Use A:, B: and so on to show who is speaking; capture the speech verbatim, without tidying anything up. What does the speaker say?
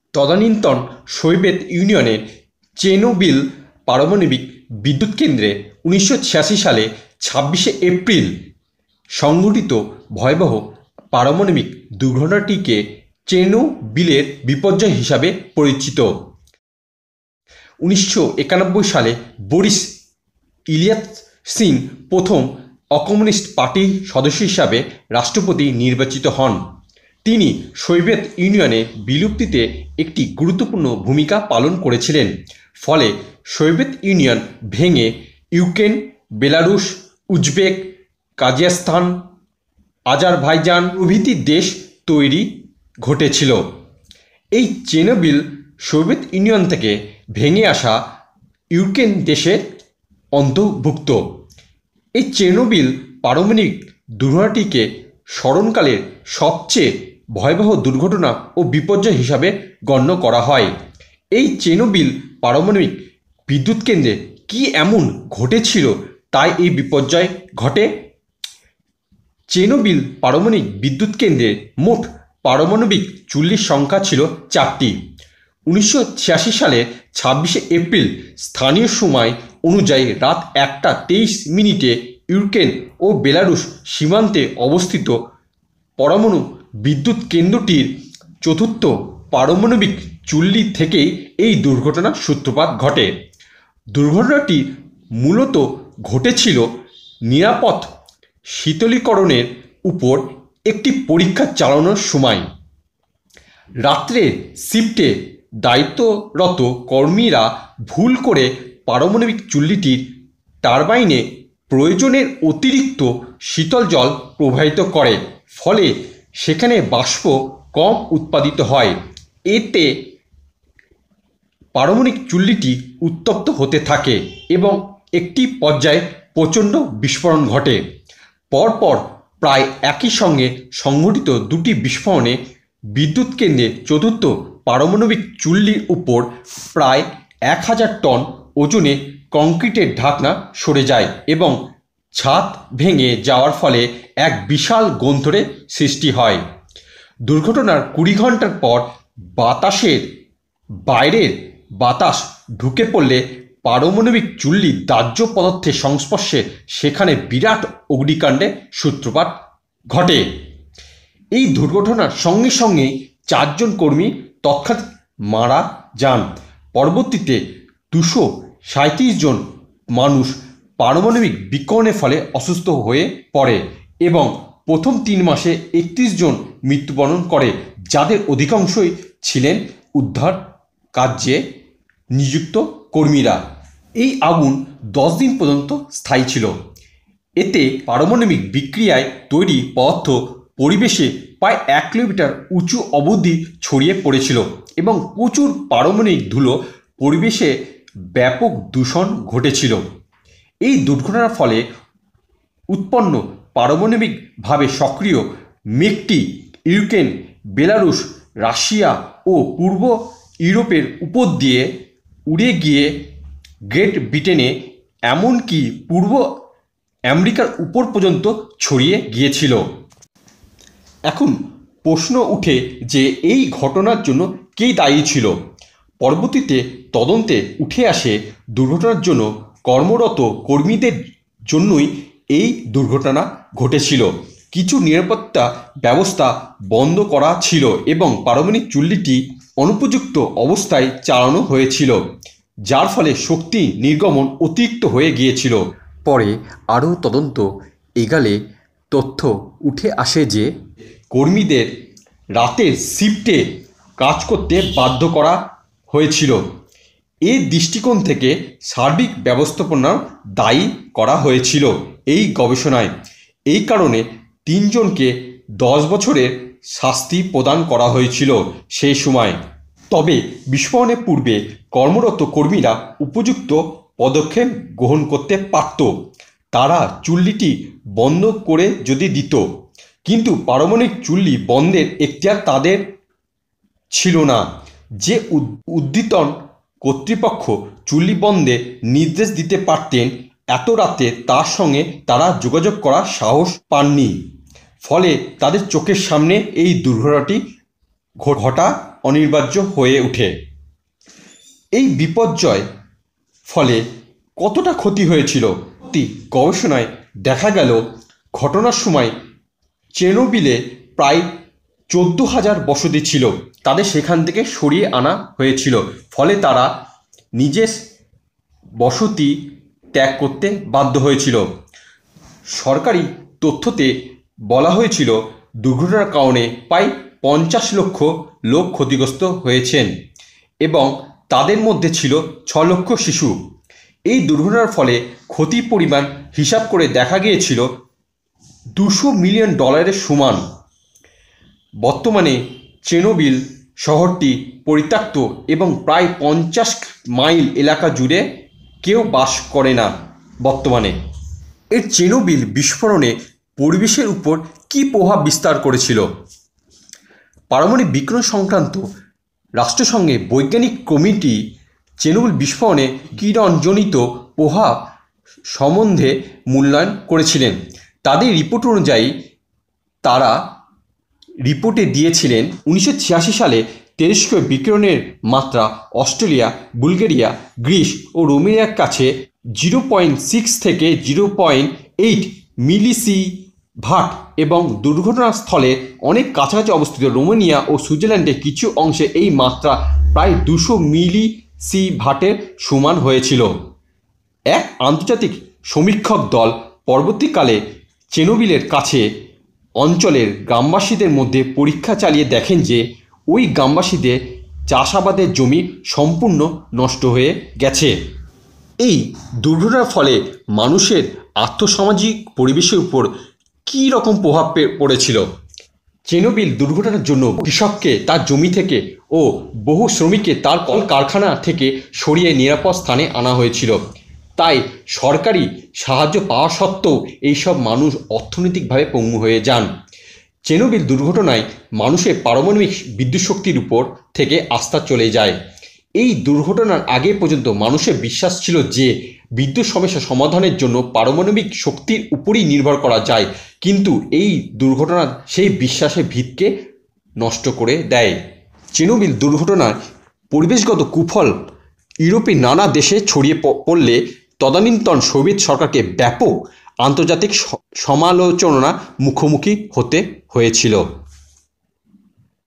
A: তদানীন্তন সোভিয়েত ইউনিয়নের চেরনোবিল পারমাণবিক বিদ্যুৎ কেন্দ্রে উনিশশো ছিয়াশি সালে ছাব্বিশে এপ্রিল সংঘটিত ভয়াবহ পারমাণবিক দুর্ঘটনাটিকে চেরনোবিলের বিপর্যয় হিসাবে পরিচিত। উনিশশো একানব্বই সালে বরিস ইলিয়াতসিন প্রথম অকমিউনিস্ট পার্টির সদস্য হিসাবে রাষ্ট্রপতি নির্বাচিত হন। তিনি সোভিয়েত ইউনিয়নের বিলুপ্তিতে একটি গুরুত্বপূর্ণ ভূমিকা পালন করেছিলেন। ফলে সোভিয়েত ইউনিয়ন ভেঙে Ukraine, Belarus, Uzbek, Kazakhstan, Azerbaijan প্রভৃতি দেশ তৈরি ঘটেছিল। এই চেরনোবিল সোভিয়েত ইউনিয়ন থেকে ভেঙে আসা ইউক্রেন দেশের অন্তর্ভুক্ত। এই চেরনোবিল পারমাণবিক দুর্ঘটনাটিকে স্মরণকালের সবচেয়ে ভয়াবহ দুর্ঘটনা ও বিপর্যয় হিসাবে গণ্য করা হয়। এই চেরনোবিল পারমাণবিক বিদ্যুৎ কেন্দ্রে কী এমন ঘটেছিল তাই এই বিপর্যয় ঘটে? চেরনোবিল পারমাণবিক বিদ্যুৎ কেন্দ্রের মোট পারমাণবিক চুল্লির সংখ্যা ছিল চারটি। উনিশশো ছিয়াশি সালের ছাব্বিশে এপ্রিল স্থানীয় সময় অনুযায়ী রাত একটা তেইশ মিনিটে ইউক্রেন ও বেলারুশ সীমান্তে অবস্থিত পরমাণু বিদ্যুৎ কেন্দ্রটির চতুর্থ পারমাণবিক চুল্লি থেকেই এই দুর্ঘটনার সূত্রপাত ঘটে। দুর্ঘটনাটি মূলত ঘটেছিল নিরাপদ শীতলীকরণের উপর একটি পরীক্ষা চালানোর সময়। রাত্রের শিফটে দায়িত্বরত কর্মীরা ভুল করে পারমাণবিক চুল্লিটির টারবাইনে প্রয়োজনের অতিরিক্ত শীতল জল প্রবাহিত করে। ফলে সেখানে বাষ্প কম উৎপাদিত হয়। এতে পারমাণবিক চুল্লিটি উত্তপ্ত হতে থাকে এবং একটি পর্যায়ে প্রচণ্ড বিস্ফোরণ ঘটে। পরপর প্রায় একই সঙ্গে সংঘটিত দুটি বিস্ফোরণে বিদ্যুৎ কেন্দ্রের চতুর্থ পারমাণবিক চুল্লির উপর প্রায় এক হাজার টন ওজনে কংক্রিটের ঢাকনা সরে যায় এবং ছাদ ভেঙে যাওয়ার ফলে এক বিশাল গন্থরের সৃষ্টি হয়। দুর্ঘটনার কুড়ি ঘন্টার পর বাতাসের বাইরের বাতাস ঢুকে পড়লে পারমাণবিক চুল্লি দাহ্য পদার্থের সংস্পর্শে সেখানে বিরাট অগ্নিকাণ্ডের সূত্রপাত ঘটে। এই দুর্ঘটনার সঙ্গে সঙ্গেই চারজন কর্মী তৎক্ষণাৎ মারা যান। পরবর্তীতে দুশো সাঁইত্রিশ জন মানুষ পারমাণবিক বিকিরণের ফলে অসুস্থ হয়ে পড়ে এবং প্রথম তিন মাসে একত্রিশ জন মৃত্যুবরণ করে, যাদের অধিকাংশই ছিলেন উদ্ধার কার্যে নিযুক্ত কর্মীরা। এই আগুন দশ দিন পর্যন্ত স্থায়ী ছিল। এতে পারমাণবিক বিক্রিয়ায় তৈরি পদার্থ পরিবেশে প্রায় এক কিলোমিটার উঁচু অবধি ছড়িয়ে পড়েছিল এবং প্রচুর পারমাণবিক ধুলো পরিবেশে ব্যাপক দূষণ ঘটেছিল। এই দুর্ঘটনার ফলে উৎপন্ন পারমাণবিকভাবে সক্রিয় মেঘটি ইউক্রেন, বেলারুশ, রাশিয়া ও পূর্ব ইউরোপের উপর দিয়ে উড়ে গিয়ে গ্রেট ব্রিটেনে এমনকি পূর্ব আমেরিকার উপর পর্যন্ত ছড়িয়ে গিয়েছিল। এখন প্রশ্ন উঠে যে এই ঘটনার জন্য কে দায়ী ছিল? পরবর্তীতে তদন্তে উঠে আসে দুর্ঘটনার জন্য কর্মরত কর্মীদের জন্যই এই দুর্ঘটনা ঘটেছিল। কিছু নিরাপত্তা ব্যবস্থা বন্ধ করা ছিল এবং পারমাণবিক চুল্লিটি অনুপযুক্ত অবস্থায় চালানো হয়েছিল, যার ফলে শক্তি নির্গমন অতিরিক্ত হয়ে গিয়েছিল। পরে আরও তদন্ত এগালে তথ্য উঠে আসে যে কর্মীদের রাতের শিফটে কাজ করতে বাধ্য করা হয়েছিল। এই দৃষ্টিকোণ থেকে সার্বিক ব্যবস্থাপনা দায়ী করা হয়েছিল এই গবেষণায়। এই কারণে তিনজনকে দশ বছরের শাস্তি প্রদান করা হয়েছিল সেই সময়। তবে বিস্ফোরণের পূর্বে কর্মরত কর্মীরা উপযুক্ত পদক্ষেপ গ্রহণ করতে পারত। তারা চুল্লিটি বন্ধ করে যদি দিত, কিন্তু পারমাণবিক চুল্লি বন্ধের এখতিয়ার তাদের ছিল না। যে ঊর্ধ্বতন কর্তৃপক্ষ চুল্লি বন্ধে নির্দেশ দিতে পারতেন, এত রাতে তার সঙ্গে তারা যোগাযোগ করার সাহস পাননি। ফলে তাদের চোখের সামনে এই দুর্ঘটনাটি ঘটা অনিবার্য হয়ে ওঠে। এই বিপর্যয় ফলে কতটা ক্ষতি হয়েছিল গবেষণায় দেখা গেল ঘটনার সময় চেরনোবিলে প্রায় চোদ্দ হাজার বসতি ছিল, তাদের সেখান থেকে সরিয়ে আনা হয়েছিল, ফলে তারা নিজের বসতি ত্যাগ করতে বাধ্য হয়েছিল। সরকারি তথ্যতে বলা হয়েছিল দুর্ঘটনার কারণে প্রায় পঞ্চাশ লক্ষ লোক ক্ষতিগ্রস্ত হয়েছেন এবং তাদের মধ্যে ছিল ছ লক্ষ শিশু। এই দুর্ঘটনার ফলে ক্ষতির পরিমাণ হিসাব করে দেখা গিয়েছিল দুশো মিলিয়ন ডলারের সমান। বর্তমানে চেরনোবিল শহরটি পরিত্যক্ত এবং প্রায় পঞ্চাশ মাইল এলাকা জুড়ে কেউ বাস করে না বর্তমানে। এর চেরনোবিল বিস্ফোরণে পরিবেশের উপর কী প্রভাব বিস্তার করেছিল? পারমাণবিক বিকিরণ সংক্রান্ত রাষ্ট্রসংঘে বৈজ্ঞানিক কমিটি চেরনোবিল বিস্ফোরণে কিরণজনিত প্রভাব সম্বন্ধে মূল্যায়ন করেছিলেন। তাদের রিপোর্ট অনুযায়ী তারা রিপোর্টে দিয়েছিলেন উনিশশো ছিয়াশি সালে টেলিস্কোপ বিকিরণের মাত্রা অস্ট্রেলিয়া, বুলগেরিয়া, গ্রিস ও রোমেনিয়ার কাছে জিরো পয়েন্ট সিক্স থেকে জিরো পয়েন্ট এইট মিলিসিভাট এবং দুর্ঘটনাস্থলে অনেক কাছাকাছি অবস্থিত রোমেনিয়া ও সুইজারল্যান্ডের কিছু অংশে এই মাত্রা প্রায় দুশো মিলিসিভাটের সমান হয়েছিল। এক আন্তর্জাতিক সমীক্ষক দল পরবর্তীকালে চেরনোবিলের কাছে অঞ্চলের গ্রামবাসীদের মধ্যে পরীক্ষা চালিয়ে দেখেন যে ওই গ্রামবাসীদের চাষাবাদের জমি সম্পূর্ণ নষ্ট হয়ে গেছে। এই দুর্ঘটনার ফলে মানুষের আর্থসামাজিক পরিবেশের উপর কী রকম প্রভাব পড়েছিল? চেরনোবিল দুর্ঘটনার জন্য কৃষককে তার জমি থেকে ও বহু শ্রমিককে তার কল কারখানা থেকে সরিয়ে নিরাপদ স্থানে আনা হয়েছিল। তাই সরকারি সাহায্য পাওয়া সত্ত্বেও এইসব মানুষ অর্থনৈতিকভাবে পঙ্গু হয়ে যান। চেরনোবিল দুর্ঘটনায় মানুষের পারমাণবিক বিদ্যুৎ শক্তির উপর থেকে আস্থা চলে যায়। এই দুর্ঘটনার আগে পর্যন্ত মানুষের বিশ্বাস ছিল যে বিদ্যুৎ সমস্যা সমাধানের জন্য পারমাণবিক শক্তির উপরই নির্ভর করা যায়, কিন্তু এই দুর্ঘটনা সেই বিশ্বাসের ভিতকে নষ্ট করে দেয়। চেরনোবিল দুর্ঘটনার পরিবেশগত কুফল ইউরোপের নানা দেশে ছড়িয়ে পড়লে তদানীন্তন সোভিয়েত সরকারকে ব্যাপক আন্তর্জাতিক সমালোচনার মুখোমুখি হতে হয়েছিল।